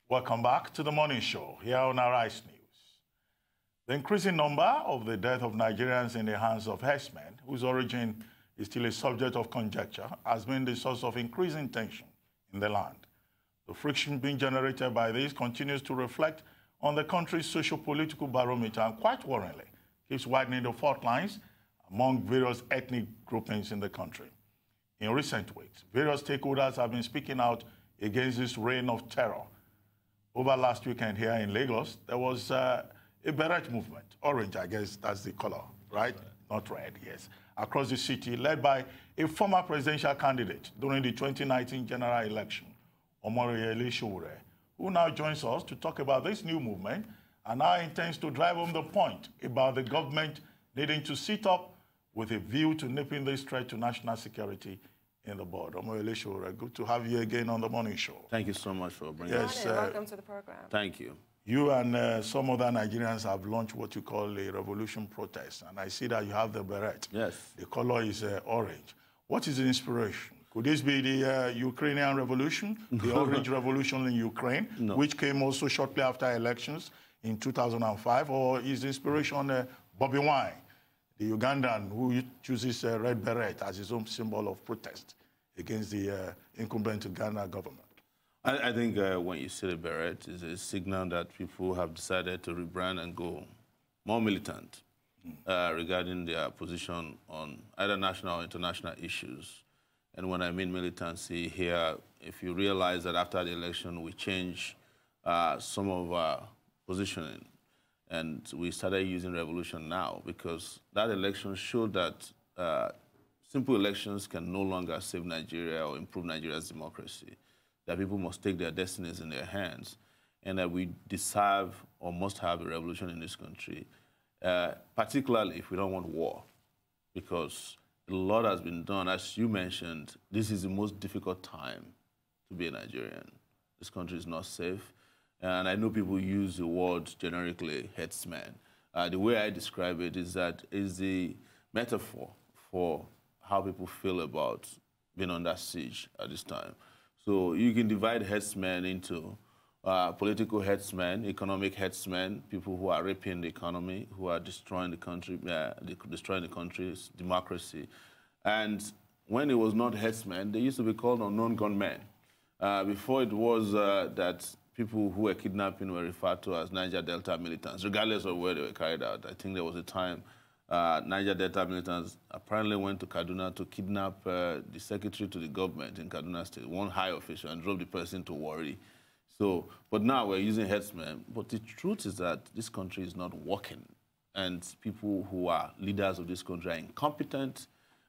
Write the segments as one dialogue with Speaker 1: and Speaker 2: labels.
Speaker 1: Welcome back to the morning show here on Arise News. The increasing number of the death of Nigerians in the hands of herdsmen, whose origin is still a subject of conjecture, has been the source of increasing tension in the land. The friction being generated by this continues to reflect on the country's socio-political barometer and quite worryingly keeps widening the fault lines among various ethnic groupings in the country. In recent weeks, various stakeholders have been speaking out against this reign of terror. Over last weekend here in Lagos, there was a beret movement, orange, I guess that's the color, right? Not red, yes. Across the city, led by a former presidential candidate during the 2019 general election, Omoyele Sowore, who now joins us to talk about this new movement and now intends to drive home the point about the government needing to sit up with a view to nipping this threat to national security in the bud. Omoyele Sowore, good to have you again on the morning show.
Speaker 2: Thank you so much for bringing
Speaker 1: us.
Speaker 3: Yes, welcome to the program.
Speaker 2: Thank you.
Speaker 1: You and some other Nigerians have launched what you call a revolution protest, and I see that you have the beret.
Speaker 2: Yes.
Speaker 1: The color is orange. What is the inspiration? Could this be the Ukrainian revolution, the orange revolution in Ukraine, which came also shortly after elections in 2005, or is the inspiration Bobby Wine, the Ugandan who chooses red beret as his own symbol of protest against the incumbent Uganda government?
Speaker 2: I think when you see the beret, it's a signal that people have decided to rebrand and go more militant regarding their position on either national or international issues. And when I mean militancy here, if you realize that after the election we changed some of our positioning, and we started using revolution now because that election showed that simple elections can no longer save Nigeria or improve Nigeria's democracy, that people must take their destinies in their hands, and that we deserve or must have a revolution in this country, particularly if we don't want war, because a lot has been done. As you mentioned, this is the most difficult time to be a Nigerian. This country is not safe. And I know people use the word generically, headsman. The way I describe it is that it's the metaphor for how people feel about being under siege at this time. So you can divide headsmen into political headsmen, economic headsmen, people who are raping the economy, who are destroying the country, destroying the country's democracy. And when it was not headsmen, they used to be called unknown gunmen. Before it was that people who were kidnapping were referred to as Niger Delta militants, regardless of where they were carried out. I think there was a time Niger Delta militants apparently went to Kaduna to kidnap the secretary to the government in Kaduna State, one high official, and drove the person to Warri. So, but now we're using headsmen. But the truth is that this country is not working, and people who are leaders of this country are incompetent,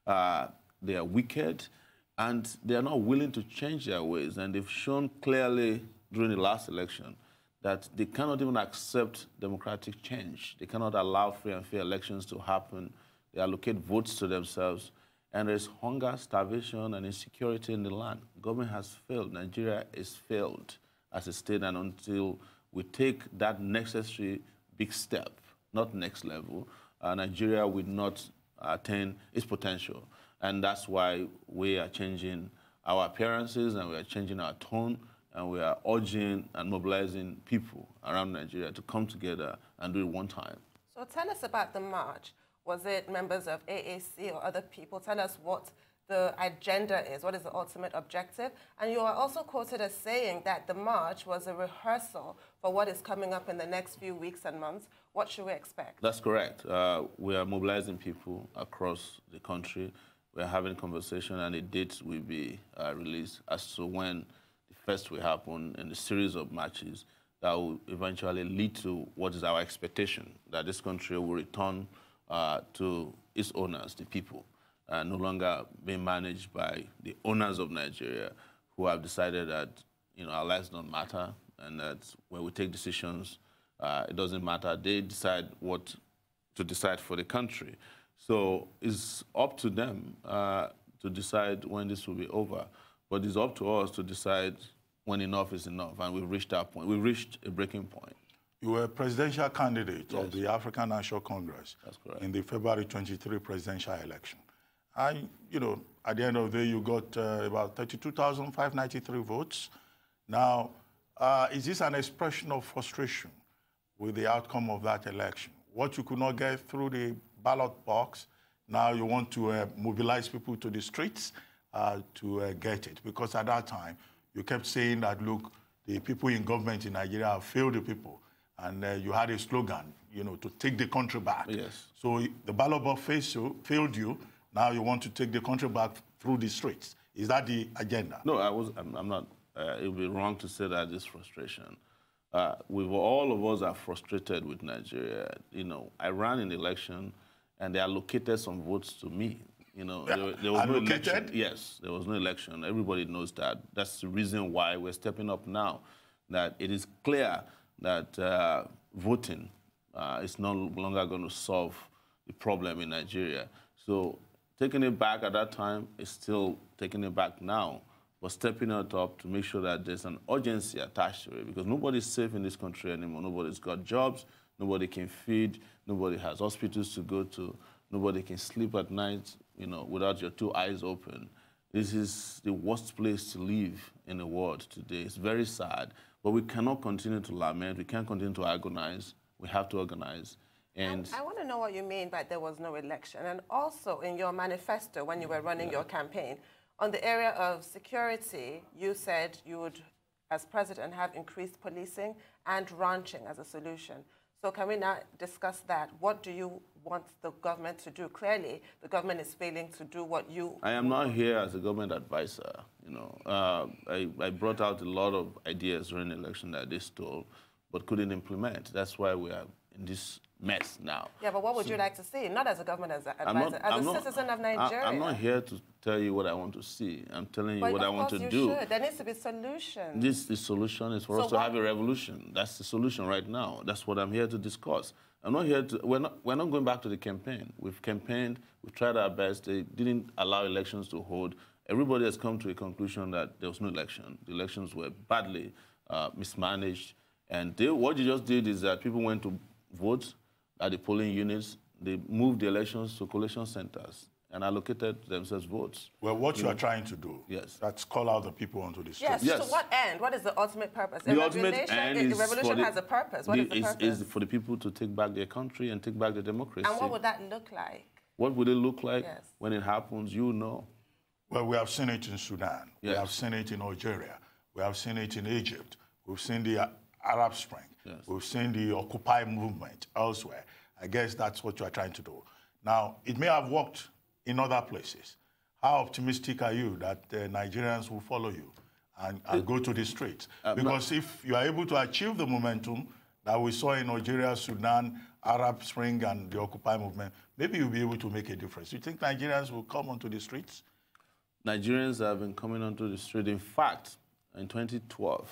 Speaker 2: they are wicked, and they are not willing to change their ways. And they've shown clearly during the last election that they cannot even accept democratic change. They cannot allow free and fair elections to happen. They allocate votes to themselves. And there's hunger, starvation, and insecurity in the land. Government has failed. Nigeria is failed as a state, and until we take that necessary big step, not next level, Nigeria will not attain its potential. And that's why we are changing our appearances, and we are changing our tone, and we are urging and mobilizing people around Nigeria to come together and do it one time.
Speaker 3: So tell us about the march. Was it members of AAC or other people? Tell us what the agenda is. What is the ultimate objective? And you are also quoted as saying that the march was a rehearsal for what is coming up in the next few weeks and months. What should we expect?
Speaker 2: That's correct. We are mobilizing people across the country. We are having a conversation, and a date will be released as to when the first will happen in the series of marches that will eventually lead to what is our expectation, that this country will return to its owners, the people, no longer being managed by the owners of Nigeria who have decided that our lives don't matter, and that when we take decisions, it doesn't matter. They decide what to decide for the country. So it's up to them to decide when this will be over. But it's up to us to decide when enough is enough, and we've reached that point. We've reached a breaking point.
Speaker 1: You were a presidential candidate of the African National Congress.
Speaker 2: That's correct.
Speaker 1: In the February 23 presidential election. And, at the end of the day, you got about 32,593 votes. Now, Is this an expression of frustration with the outcome of that election? What you could not get through the ballot box, now you want to mobilize people to the streets to get it. Because at that time, you kept saying that, look, the people in government in Nigeria have failed the people. And you had a slogan, you know, to take the country back.
Speaker 2: Yes.
Speaker 1: So the ballot box failed you. Now you want to take the country back through the streets. Is that the agenda?
Speaker 2: No, I'm not. It would be wrong to say that it's frustration. All of us are frustrated with Nigeria. You know, I ran an election, and they allocated some votes to me. You know, there was no election. Yes, there was no election. Everybody knows that. That's the reason why we're stepping up now. That it is clear that voting is no longer going to solve the problem in Nigeria. So taking it back at that time is still taking it back now, but stepping it up to make sure that there's an urgency attached to it, because nobody's safe in this country anymore. Nobody's got jobs, nobody can feed, nobody has hospitals to go to, nobody can sleep at night, you know, without your two eyes open. This is the worst place to live in the world today. It's very sad, but we cannot continue to lament. We can't continue to agonize. We have to organize. And
Speaker 3: I want to know what you mean by there was no election. And also in your manifesto, when you were running your campaign, on the area of security, you said you would, as president, have increased policing and ranching as a solution. So can we now discuss that? What do you want the government to do? Clearly, the government is failing to do what you...
Speaker 2: I am not here as a government advisor. You know, I brought out a lot of ideas during the election that they stole, but couldn't implement. That's why we are in this mess now.
Speaker 3: Yeah, but what would you like to see? Not as a government advisor, as a citizen of Nigeria.
Speaker 2: I'm not here to tell you what I want to see. I'm telling you what I want to do.
Speaker 3: Should. There needs to be solutions.
Speaker 2: The solution is for us to have a revolution. That's the solution right now. That's what I'm here to discuss. I'm not here to, we're not going back to the campaign. We've campaigned, we've tried our best. They didn't allow elections to hold. Everybody has come to a conclusion that there was no election. The elections were badly mismanaged. And what you just did is that people went to vote at the polling units. They moved the elections to collation centers and allocated themselves votes.
Speaker 1: Well, what you are trying to do,
Speaker 2: yes,
Speaker 1: that's call out the people onto the streets.
Speaker 3: Yes, to what end? What is the ultimate purpose?
Speaker 2: The ultimate end is...
Speaker 3: The revolution has a purpose. What is the purpose?
Speaker 2: Is for the people to take back their country and take back their democracy.
Speaker 3: And what would that look like?
Speaker 2: What would it look like? Yes. When it happens, you know.
Speaker 1: Well, we have seen it in Sudan.
Speaker 2: Yes.
Speaker 1: We have seen it in Algeria. We have seen it in Egypt. We've seen the Arab Spring. Yes. We've seen the Occupy movement elsewhere. I guess that's what you are trying to do. Now, it may have worked in other places. How optimistic are you that Nigerians will follow you and go to the streets? Because if you are able to achieve the momentum that we saw in Algeria, Sudan, Arab Spring, and the Occupy movement, maybe you'll be able to make a difference. You think Nigerians will come onto the streets?
Speaker 2: Nigerians have been coming onto the street. In fact, in 2012,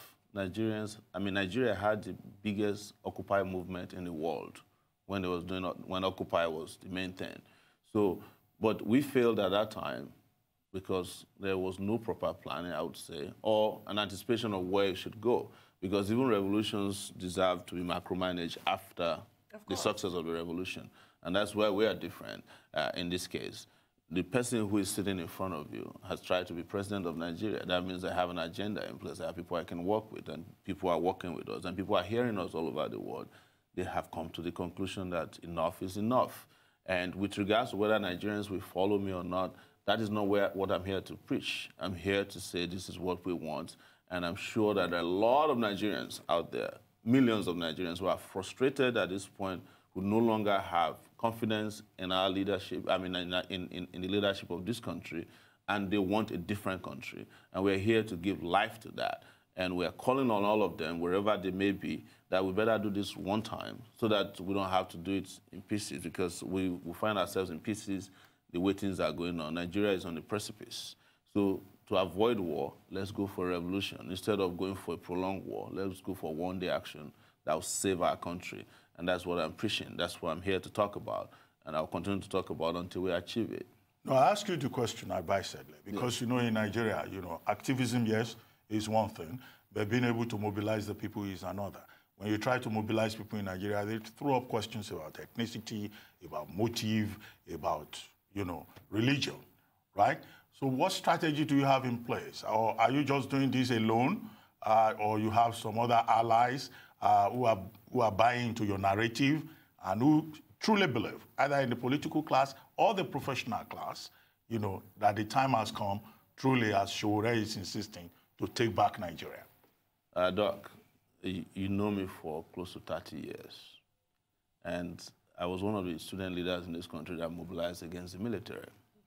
Speaker 2: Nigeria had the biggest Occupy movement in the world when Occupy was the main thing. So, but we failed at that time because there was no proper planning, I would say, or an anticipation of where it should go. Because even revolutions deserve to be macromanaged after the success of the revolution. And that's where we are different in this case. The person who is sitting in front of you has tried to be president of Nigeria. That means they have an agenda in place. There are people I can work with, and people are working with us, and people are hearing us all over the world. They have come to the conclusion that enough is enough. And with regards to whether Nigerians will follow me or not, that is not what I'm here to preach. I'm here to say this is what we want. And I'm sure that there are a lot of Nigerians out there, millions of Nigerians who are frustrated at this point, who no longer have confidence in our leadership, in the leadership of this country, and they want a different country. And we're here to give life to that. And we're calling on all of them, wherever they may be, that we better do this one time so that we don't have to do it in pieces, because we find ourselves in pieces the way things are going on. Nigeria is on the precipice. So to avoid war, let's go for a revolution. Instead of going for a prolonged war, let's go for one-day action that will save our country. And that's what I'm preaching. That's what I'm here to talk about. And I'll continue to talk about until we achieve it.
Speaker 1: No, I ask you the question, Abati, because, you know, in Nigeria, you know, activism, yes, is one thing, but being able to mobilize the people is another. When you try to mobilize people in Nigeria, they throw up questions about ethnicity, about motive, about, you know, religion, right? So what strategy do you have in place? Or are you just doing this alone? or you have some other allies who are buying into your narrative and who truly believe, either in the political class or the professional class, that the time has come, truly, as Sowore is insisting, to take back Nigeria?
Speaker 2: Doc, you know me for close to 30 years. And I was one of the student leaders in this country that mobilized against the military.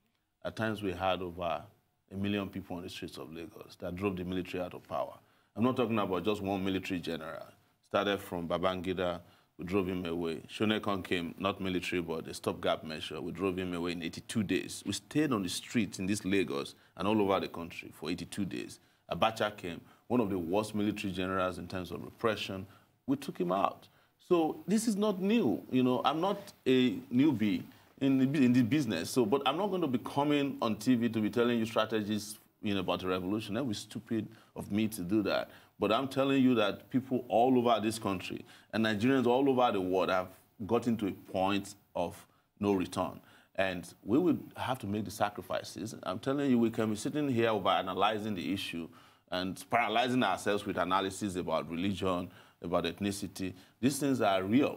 Speaker 2: At times, we had over 1 million people on the streets of Lagos that drove the military out of power. I'm not talking about just one military general. Started from Babangida, we drove him away. Shonekan came, not military, but a stopgap measure. We drove him away in 82 days. We stayed on the streets in this Lagos and all over the country for 82 days. Abacha came, one of the worst military generals in terms of repression. We took him out. So this is not new. I'm not a newbie in the business. But I'm not going to be coming on TV to be telling you strategies about the revolution. That would be stupid of me to do that. But I'm telling you that people all over this country and Nigerians all over the world have gotten to a point of no return. And we would have to make the sacrifices. I'm telling you, we can be sitting here over analyzing the issue and paralyzing ourselves with analysis about religion, about ethnicity. These things are real,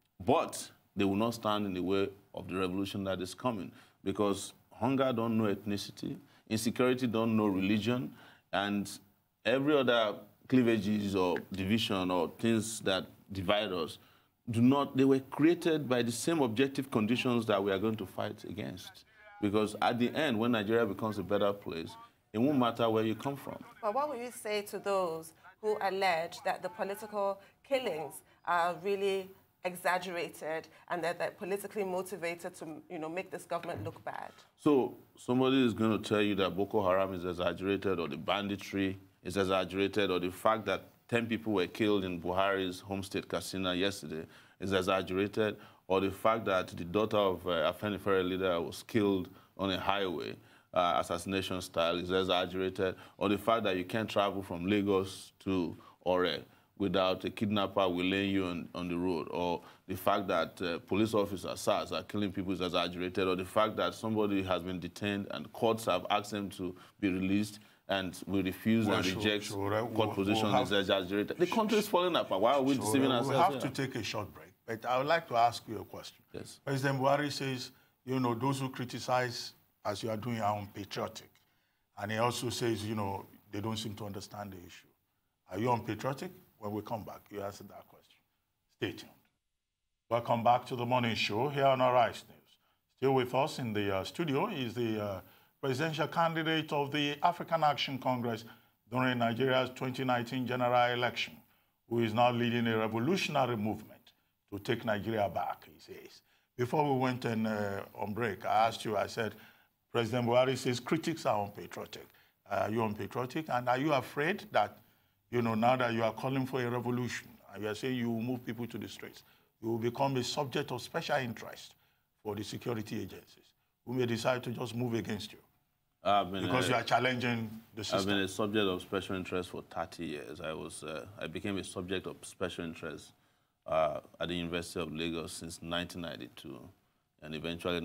Speaker 2: but they will not stand in the way of the revolution that is coming, because hunger don't know ethnicity, insecurity don't know religion, and every other cleavages or division or things that divide us they were created by the same objective conditions that we are going to fight against. Because at the end, when Nigeria becomes a better place, it won't matter where you come from.
Speaker 3: But what would you say to those who allege that the political killings are really exaggerated and that they're politically motivated to make this government look bad?
Speaker 2: So somebody is going to tell you that Boko Haram is exaggerated, or the banditry is exaggerated, or the fact that 10 people were killed in Buhari's home state, Katsina, yesterday is exaggerated, or the fact that the daughter of a Afenifere leader was killed on a highway, assassination style, is exaggerated, or the fact that you can't travel from Lagos to Ore without a kidnapper laying you on the road, or the fact that police officers, SARS, are killing people is exaggerated, or the fact that somebody has been detained and courts have asked them to be released and we refuse and reject court position is exaggerated. The country is falling apart. Why are we deceiving ourselves?
Speaker 1: We have to take a short break, but I would like to ask you a question.
Speaker 2: Yes.
Speaker 1: President Buhari says, those who criticize as you are doing are unpatriotic. And he also says, they don't seem to understand the issue. Are you unpatriotic? When we come back, you answer that question. Stay tuned. Welcome back to the morning show here on Arise News. Still with us in the studio is the presidential candidate of the African Action Congress during Nigeria's 2019 general election, who is now leading a revolutionary movement to take Nigeria back, he says. Before we went on break, I asked you, I said, President Buhari says critics are unpatriotic. Are you unpatriotic? And are you afraid that, now that you are calling for a revolution, and you are saying you will move people to the streets, you will become a subject of special interest for the security agencies, who may decide to just move against you? Because you are challenging the system.
Speaker 2: I've been a subject of special interest for 30 years. I became a subject of special interest at the University of Lagos since 1992, and eventually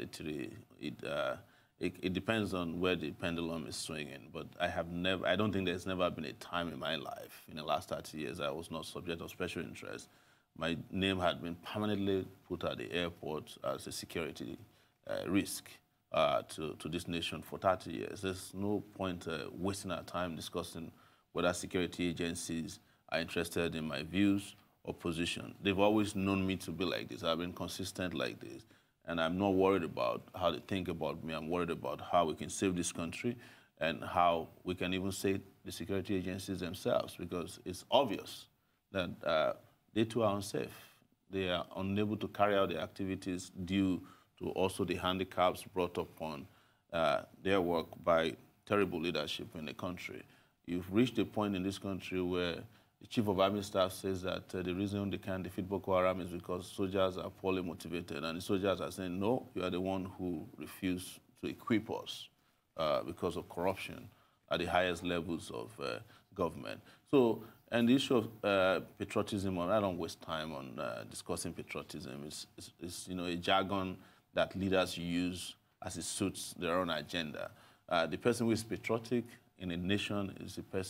Speaker 2: 1993. It depends on where the pendulum is swinging, but I don't think there's never been a time in my life, in the last 30 years, I was not subject of special interest. My name had been permanently put at the airport as a security risk to this nation for 30 years. There's no point wasting our time discussing whether security agencies are interested in my views or position. They've always known me to be like this. I've been consistent like this. And I'm not worried about how they think about me. I'm worried about how we can save this country and how we can even save the security agencies themselves, because it's obvious that they too are unsafe. They are unable to carry out their activities due to also the handicaps brought upon their work by terrible leadership in the country. You've reached a point in this country where the Chief of Army Staff says that the reason they can't defeat Boko Haram is because soldiers are poorly motivated. And the soldiers are saying, no, you are the one who refused to equip us because of corruption at the highest levels of government. So, and the issue of patriotism, I don't waste time on discussing patriotism. It's a jargon that leaders use as it suits their own agenda. The person who is patriotic in a nation is the person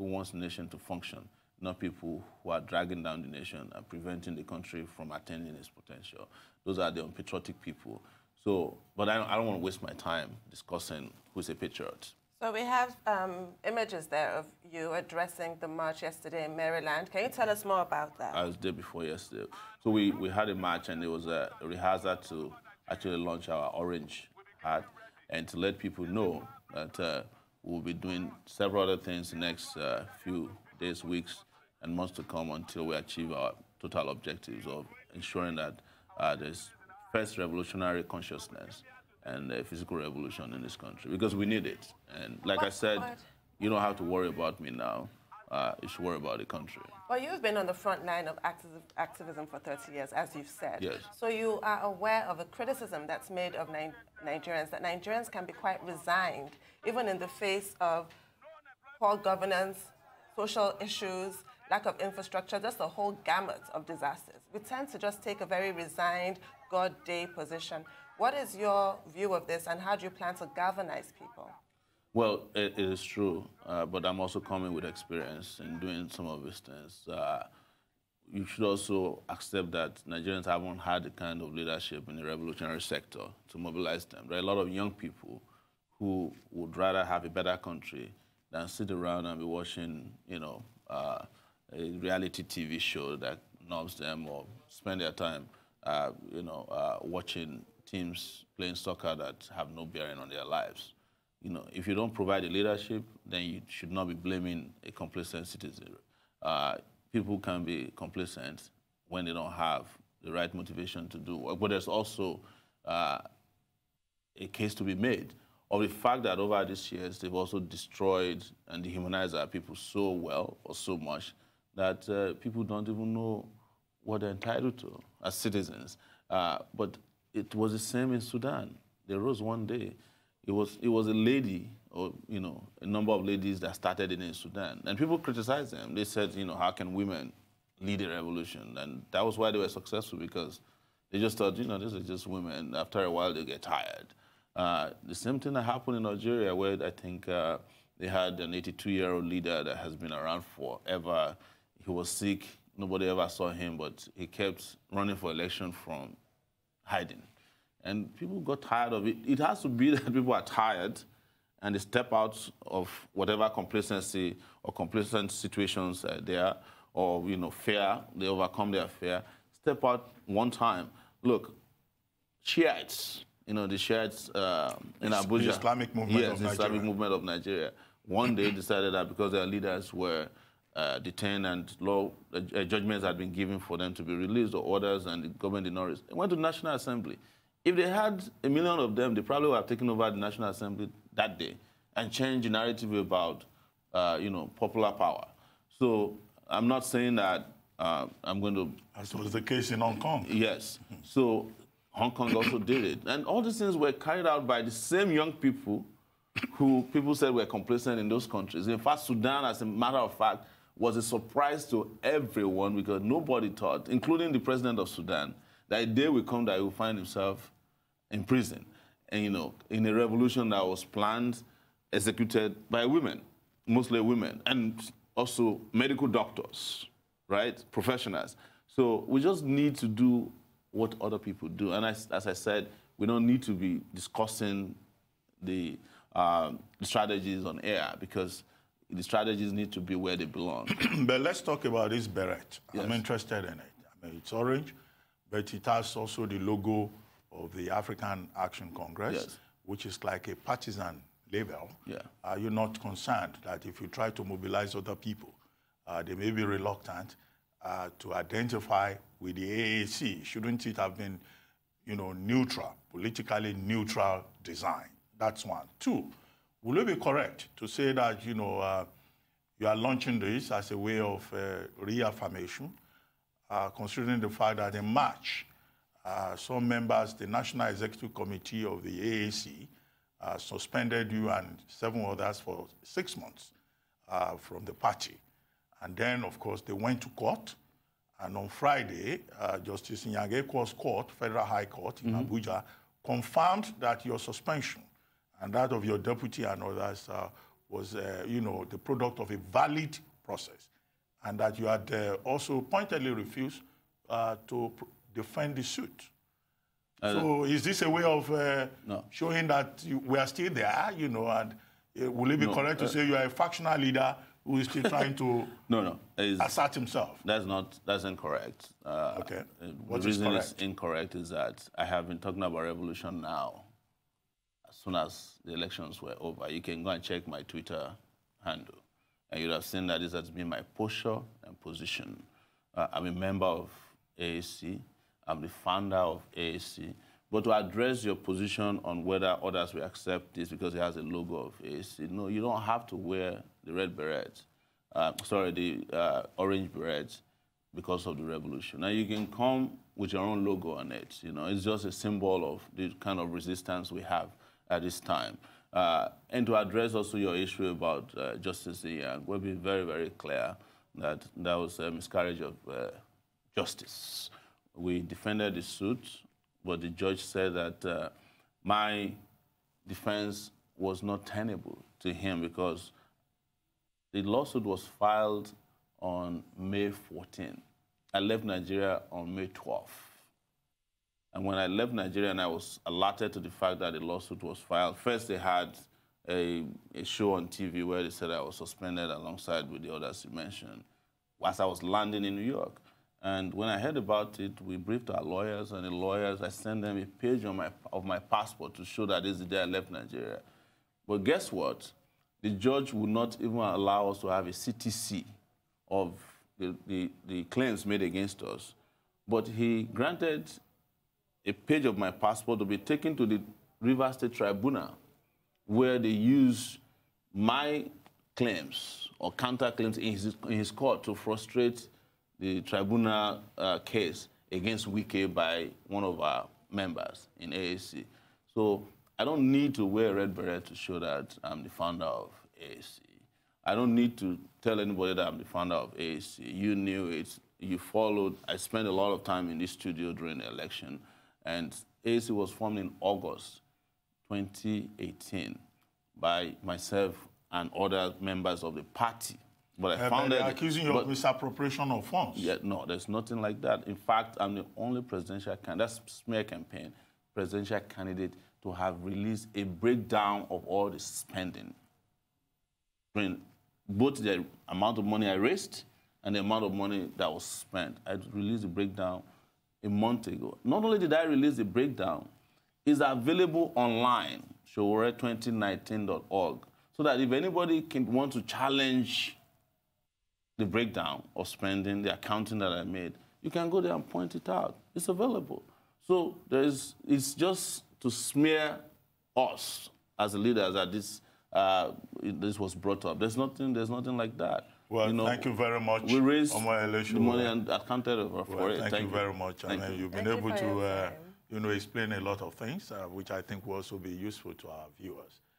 Speaker 2: who wants the nation to function, not people who are dragging down the nation and preventing the country from attaining its potential. Those are the unpatriotic people. So, but I don't want to waste my time discussing who's a patriot.
Speaker 3: So we have images there of you addressing the march yesterday in Maryland. Can you tell us more about that?
Speaker 2: I was there before yesterday. So we had a march, and there was a rehearsal to actually launch our orange hat and to let people know that we'll be doing several other things the next few days, weeks, and months to come until we achieve our total objectives of ensuring that there's first revolutionary consciousness and a physical revolution in this country, because we need it. And like I said, you don't have to worry about me now. You should worry about the country.
Speaker 3: Well, you've been on the front line of activism for 30 years, as you've said.
Speaker 2: Yes.
Speaker 3: So you are aware of the criticism that's made of Nigerians, that Nigerians can be quite resigned, even in the face of poor governance, social issues, lack of infrastructure, just a whole gamut of disasters. We tend to just take a very resigned, God day position. What is your view of this, and how do you plan to galvanize people?
Speaker 2: Well, it is true, but I'm also coming with experience in doing some of these things. You should also accept that Nigerians haven't had the kind of leadership in the revolutionary sector to mobilize them. There are a lot of young people who would rather have a better country than sit around and be watching, a reality TV show that knobs them, or spend their time, watching teams playing soccer that have no bearing on their lives. If you don't provide the leadership, then you should not be blaming a complacent citizen. People can be complacent when they don't have the right motivation to do work. But there's also a case to be made of the fact that over these years, they've also destroyed and dehumanized our people so well or so much that people don't even know what they're entitled to as citizens. But it was the same in Sudan. They rose one day. It was a lady, or a number of ladies that started it in Sudan, and people criticized them. They said, how can women lead a revolution? And that was why they were successful, because they just thought, this is just women. After a while, they get tired. The same thing that happened in Nigeria, where I think they had an 82-year-old leader that has been around forever. He was sick. Nobody ever saw him, but he kept running for election from hiding. And people got tired of it. It has to be that people are tired and they step out of whatever complacency or complacent situations there, or fear, they overcome their fear, step out one time. Look, Shiites, the Shiites in Abuja.
Speaker 1: The Islamic movement of Nigeria.
Speaker 2: Yes, the Islamic movement of Nigeria. One day decided that because their leaders were detained and judgments had been given for them to be released, or orders, and the government did not release. They went to the National Assembly. If they had 1 million of them, they probably would have taken over the National Assembly that day and changed the narrative about, popular power. So I'm not saying that I'm going to...
Speaker 1: As was the case in Hong Kong.
Speaker 2: Yes. So Hong Kong also did it. And all these things were carried out by the same young people who people said were complacent in those countries. In fact, Sudan, as a matter of fact, was a surprise to everyone, because nobody thought, including the president of Sudan, that a day will come that he will find himself in prison, and in a revolution that was planned, executed by women, mostly women, and also medical doctors, right, professionals. So we just need to do what other people do, and as I said, we don't need to be discussing the strategies on air, because the strategies need to be where they belong.
Speaker 1: But let's talk about this beret.
Speaker 2: Yes.
Speaker 1: I'm interested in it. I mean, it's orange, but it has also the logo of the African Action Congress,
Speaker 2: yes,
Speaker 1: which is like a partisan label.
Speaker 2: Yeah.
Speaker 1: Are you not concerned that if you try to mobilize other people, they may be reluctant to identify with the AAC? Shouldn't it have been, neutral, politically neutral design? That's one. Two, will it be correct to say that, you are launching this as a way of reaffirmation, considering the fact that in March, some members, the National Executive Committee of the AAC, suspended you and 7 others for 6 months from the party. And then, of course, they went to court. And on Friday, Justice Nyangekwo's court, Federal High Court in Abuja, confirmed that your suspension and that of your deputy and others was, you know, the product of a valid process, and that you had also pointedly refused to defend the suit. So is this a way of
Speaker 2: no.
Speaker 1: showing that we are still there, you know, and will it be correct to say you are a factional leader who is still trying to assert himself?
Speaker 2: That's incorrect.
Speaker 1: Okay.
Speaker 2: The reason it's incorrect is that I have been talking about revolution now. As soon as the elections were over, you can go and check my Twitter handle, and you'd have seen that this has been my posture and position. I'm a member of AAC. I'm the founder of AAC. But to address your position on whether others will accept this because it has a logo of AAC, no, you don't have to wear the red beret, the orange beret because of the revolution. Now, you can come with your own logo on it. You know, it's just a symbol of the kind of resistance we have at this time. And to address also your issue about Justice Young, we'll be very, very clear that that was a miscarriage of justice. We defended the suit, but the judge said that my defense was not tenable to him because the lawsuit was filed on May 14. I left Nigeria on May 12th. And when I left Nigeria and I was alerted to the fact that the lawsuit was filed, first they had a show on TV where they said I was suspended alongside with the others you mentioned as I was landing in New York. And when I heard about it, we briefed our lawyers, and the lawyers, I sent them a page of my passport to show that this is the day I left Nigeria. But guess what? The judge would not even allow us to have a CTC of the claims made against us. But he granted a page of my passport to be taken to the Rivers State Tribunal, where they use my claims or counterclaims in his court to frustrate the tribunal case against Wike by one of our members in AAC. So I don't need to wear a red beret to show that I'm the founder of AAC. I don't need to tell anybody that I'm the founder of AAC. You knew it. You followed. I spent a lot of time in this studio during the election. And AAC was formed in August 2018 by myself and other members of the party. But I found
Speaker 1: they're accusing you of misappropriation of funds.
Speaker 2: Yeah, no, there's nothing like that. In fact, I'm the only presidential candidate, that's smear campaign, presidential candidate to have released a breakdown of all the spending. Both the amount of money I raised and the amount of money that was spent. I released the breakdown a month ago. Not only did I release the breakdown, it's available online, Sowore2019.org, so that if anybody want to challenge the breakdown of spending, the accounting that I made, you can go there and point it out. It's available. So it's just to smear us as leaders that this was brought up. There's nothing like that.
Speaker 1: Well, you know, thank you very much.
Speaker 2: We raised the money and accounted for it.
Speaker 1: Thank you very much. And you've been able to explain a lot of things, which I think will also be useful to our viewers.